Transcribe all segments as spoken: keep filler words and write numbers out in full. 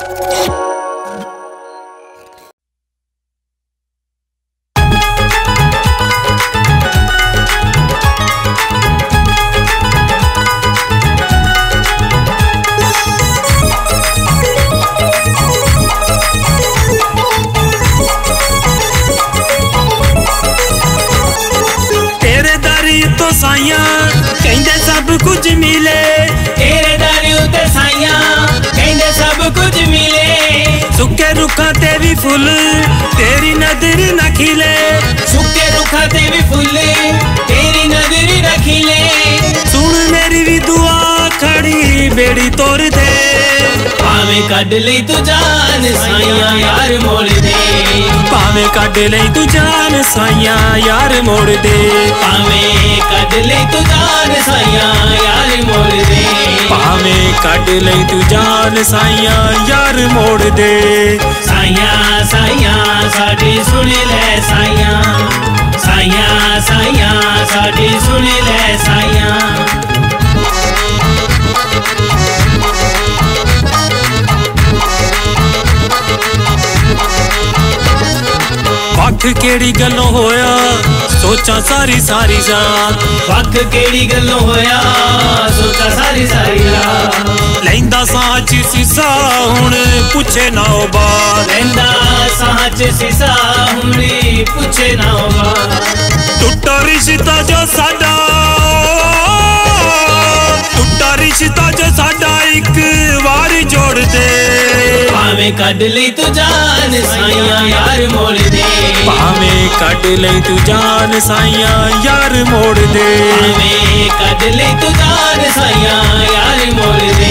कहंदे सब कुछ मिले तेरे दर उते साइया कहंदे सब कुछ मिले। सुके रुखा ते भी फुल तेरी नजर न खिले। सुके रुखा ते भी फुल तेरी नजर न खिले। सुन मेरी भी दुआ खड़ी बेड़ी तोड़ दे। भावे कड ले तू जान साइया यार मोड़ दे। भावे कड ले तू जान साइया यार मोड़ दे। भावे कड ले तू जान साइया यार मोड़ दे। भावे कड ले तू जान साइया यार मोड़ दे। साइया साइया साडी सुन ले साइया। साइया साइया साडी सुन ले साइया। वख केड़ी गल्लों होया सोचा सारी सारी रात। वख केड़ी गल्लों होया सोचा सारी सारी रात। लैंदा सांच सीसा हुण पुछे ना ओ बात। लैंदा सांच सीसा हुण पुछे ना ओ बात। टुटा रिश्ता जो साडा टुटा रिश्ता जो साडा एक बार जोड़ दे। भावे कड ले तू जान साइया यार मोड़ दे। भावे कड ले तू जान साइया यार मोड़ दे। भावे कड ले तू जान साइया यार मोड़ दे।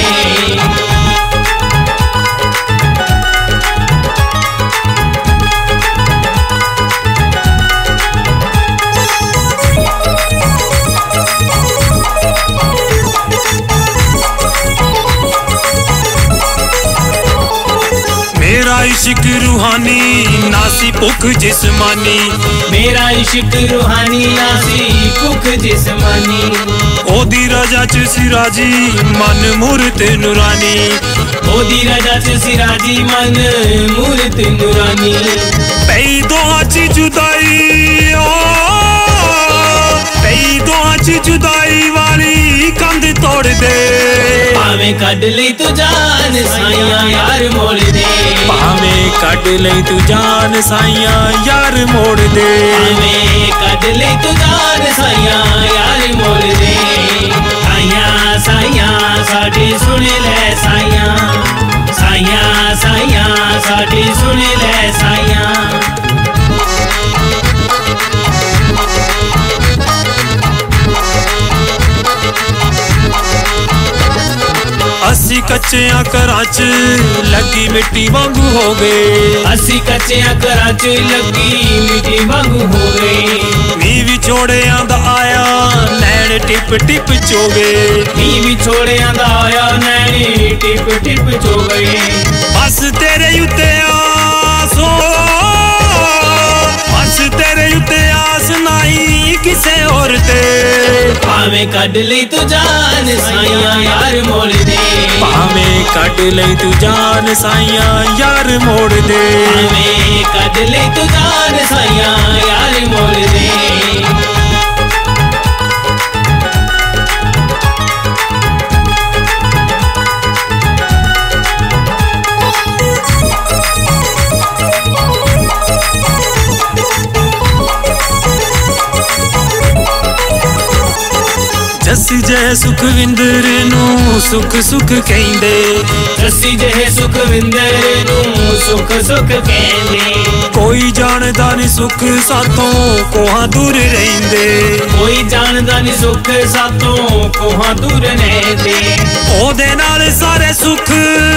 मेरा इश्क रूहानी नासी भुख जिस्मानी। मेरा इश्क रूहानी नासी भुख जिस्मानी। ओदी रजा च सिराजी मन मूरत नूरानी। ओदी रजा च सिराजी मन मूरत नूरानी। पई दोहां च जुदाई ओ पई दोहां च जुदाई वाली कंध तोड़ दे। भावे कड ले तू जान साइया यार मोड़ दे। भावे कड ले तू जान साइया यार मोड़ दे। भावे कड ले तू जान साइया यार मोड़ दे। साइया साइया साडी सुन ले साइया। साइया साइया साडी सुन ले साइया। असी कच्चियां घरां च लगी मिट्टी वांगू हो गए। असी कच्चियां घरां च लगी मिट्टी वांगू हो गए। नी विछोड़ियां दा आया नैन टिप टिप चो गए। नी विछोड़ियां दा आया नैन टिप टिप चो गए। बस तेरे उत्ते आस हो बस तेरे उत्ते आस नहीं किसे और ते। भावे कड ले तू जान साइया यार मोड़ दे। भावे कड ले तू जान साइया यार मोड़ दे। भावे कड ले तू जान साइया यार मोड़ दे। जसी जय सुखविंदर नू सुख सुख कहंदे। जसी जय सुखविंदर नू सुख सुख कहंदे। कोई जानदा नहीं सुख सातों कोहां दूर रहिंदे। कोई जानदा नहीं सुख सातों कोहां दूर रहिंदे। ओदे नाल सारे सुख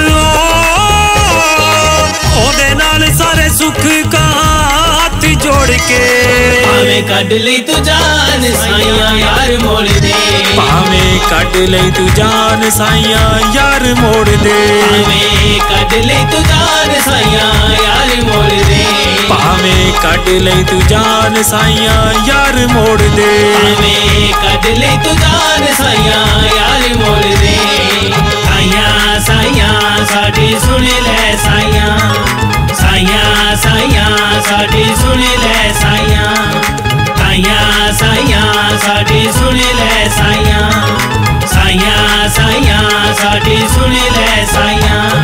ओदे नाल सारे सुख का हाथ जोड़ के। भावे कड ले तू जान साइया यार मोड़ दे। भावे कड ले तू जान साइया यार मोड़ दे। भावे कड ले तू जान साइया यार मोड़ दे। भावे कड ले तू जान साइया यार मोड़ दे। भावे कड ले तू जान साइया यार मोड़ दे। साइया साइया साइयां साडी सुन ले साइयां साइयां साइयां साडी सुन ले साइयां साइयां साइयां साडी सुन ले साइयां साइयां साइयां साडी सुन ले साइयां।